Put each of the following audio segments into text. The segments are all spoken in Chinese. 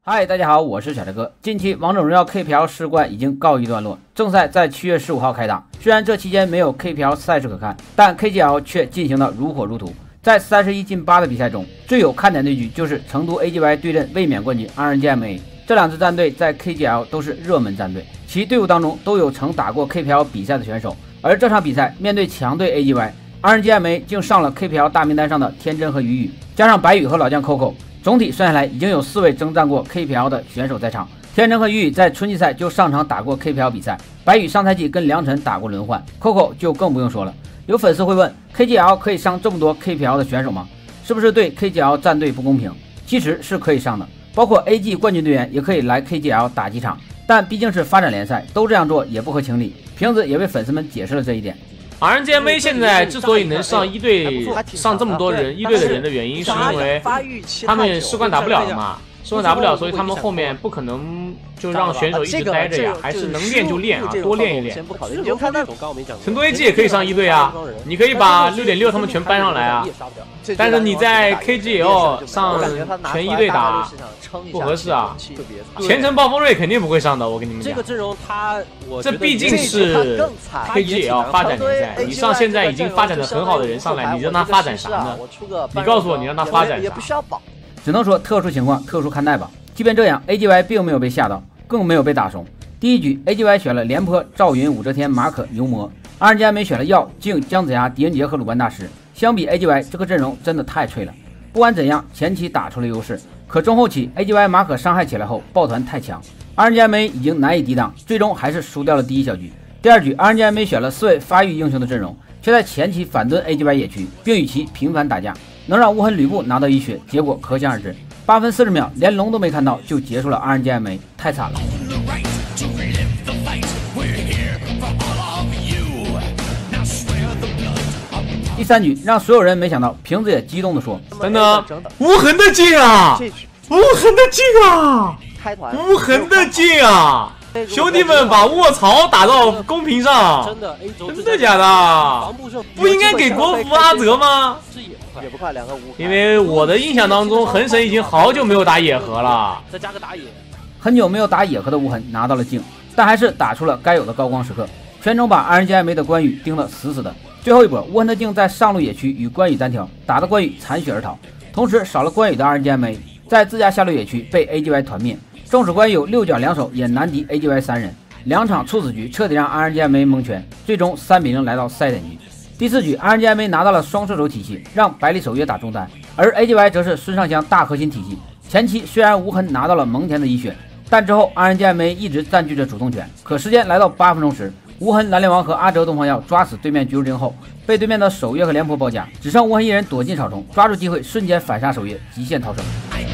嗨，大家好，我是小柴哥。近期王者荣耀 KPL 世冠已经告一段落，正赛在7月15号开打。虽然这期间没有 KPL 赛事可看，但 KGL 却进行得如火如荼。在31进8的比赛中，最有看点对局就是成都 AGY 对阵卫冕冠军 RNGMA。这两支战队在 KGL 都是热门战队，其队伍当中都有曾打过 KPL 比赛的选手。而这场比赛面对强队 AGY，RNGMA 竟上了 KPL 大名单上的天真和雨雨，加上白羽和老将 Coco。总体算下来，已经有4位征战过 KPL 的选手在场。天真和雨雨在春季赛就上场打过 KPL 比赛，白羽上赛季跟梁晨打过轮换 ，Coco 就更不用说了。有粉丝会问 ，KGL 可以上这么多 KPL 的选手吗？是不是对 KGL 战队不公平？其实是可以上的，包括 AG 冠军队员也可以来 KGL 打几场，但毕竟是发展联赛，都这样做也不合情理。瓶子也为粉丝们解释了这一点。 RNGMA 现在之所以能上一队上这么多人一队的人的原因，是因为他们世冠打不了了嘛，世冠打不了，所以他们后面不可能就让选手一直待着呀，还是能练就练啊，多练一练。成都 AG 也可以上一队啊，你可以把6.6他们全搬上来啊，但是你在 KGL 上全一队打不合适啊。前程暴风锐肯定不会上的，我跟你们讲。这个阵容这毕竟是 KGL 发展联赛，你上现在已经发展的很好的人上来，你让他发展啥呢？你告诉我，你让他发展啥？ 只能说特殊情况特殊看待吧。即便这样 ，AGY 并没有被吓到，更没有被打怂。第一局 ，AGY 选了廉颇、赵云、武则天、马可、牛魔；RNGMA 选了耀、静、姜子牙、狄仁杰和鲁班大师。相比 AGY 这个阵容真的太脆了。不管怎样，前期打出了优势，可中后期 AGY 马可伤害起来后，抱团太强 ，RNGMA 已经难以抵挡，最终还是输掉了第一小局。第二局 ，RNGMA 选了4位发育英雄的阵容，却在前期反蹲 AGY 野区，并与其频繁打架。能让无痕吕布拿到1血，结果可想而知。8分40秒，连龙都没看到就结束了 RNGMA， 太惨了。第3局让所有人没想到，瓶子也激动地说：“ 真的，无痕的劲啊，无痕的劲啊，无痕的劲啊！”兄弟们把卧槽打到公屏上，真的假的？不应该给国服阿泽吗？因为我的印象当中，横神已经好久没有打野核了。 再加个打野， 很久没有打野核的无痕拿到了镜，但还是打出了该有的高光时刻，全程把 RNGMA 的关羽盯得死死的。最后一波，无痕的镜在上路野区与关羽单挑，打得关羽残血而逃，同时少了关羽的 RNGMA 在自家下路野区被 AGY 团灭。纵使关羽有6角2手，也难敌 AGY 3人。2场处死局彻底让 RNGMA 蒙圈，最终3比0来到赛点局。第4局 RNGMA 拿到了双射手体系，让百里守约打中单，而 AGY 则是孙尚香大核心体系。前期虽然无痕拿到了蒙恬的1血，但之后 RNGMA 一直占据着主动权。可时间来到8分钟时，无痕蓝莲王和阿哲东方耀抓死对面橘树精后，被对面的守约和廉颇包夹，只剩无痕一人躲进草丛，抓住机会瞬间反杀守约，极限逃生。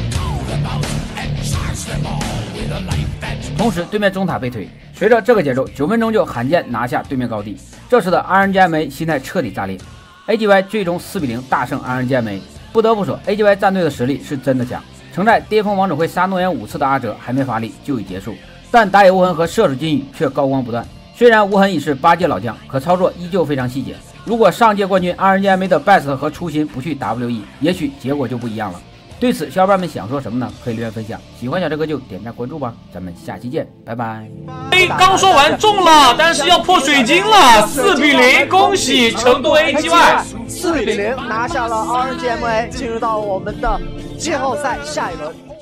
同时对面中塔被推，随着这个节奏，9分钟就罕见拿下对面高地。这时的 RNGMA 心态彻底炸裂 ，AGY 最终4比0大胜 RNGMA。不得不说 ，AGY 战队的实力是真的强。曾在巅峰王者会杀诺言5次的阿哲还没发力就已结束，但打野无痕和射手金羽却高光不断。虽然无痕已是8届老将，可操作依旧非常细节。如果上届冠军 RNGMA 的 Best 和初心不去 WE， 也许结果就不一样了。对此，小伙伴们想说什么呢？可以留言分享。喜欢小柴哥就点赞关注吧，咱们下期见，拜拜。 刚说完中了，但是要破水晶了，4比0，恭喜成都 AGY， 4比0拿下了 RNGMA， 进入到我们的季后赛下一轮。